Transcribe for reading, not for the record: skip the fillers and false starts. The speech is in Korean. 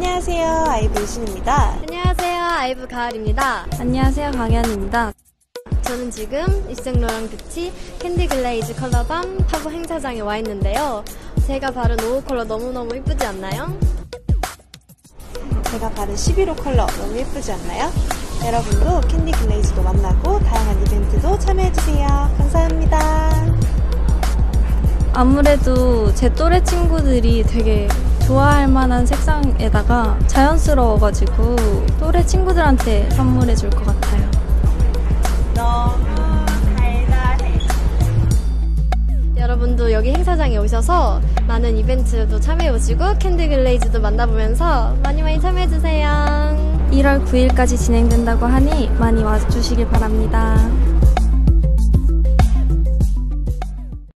안녕하세요, 아이브 유신입니다. 안녕하세요, 아이브 가을입니다. 안녕하세요, 강현입니다. 저는 지금 이색로랑 뷰티 캔디 글레이즈 컬러밤 파브 행사장에 와 있는데요. 제가 바른 5호 컬러 너무너무 이쁘지 않나요? 제가 바른 11호 컬러 너무 예쁘지 않나요? 여러분도 캔디 글레이즈도 만나고 다양한 이벤트도 참여해주세요. 감사합니다. 아무래도 제 또래 친구들이 되게 좋아할 만한 색상에다가 자연스러워가지고 또래 친구들한테 선물해 줄 것 같아요. 너무 달달해. 여러분도 여기 행사장에 오셔서 많은 이벤트도 참여해보시고 캔디 글레이즈도 만나보면서 많이 참여해주세요. 1월 9일까지 진행된다고 하니 많이 와주시길 바랍니다.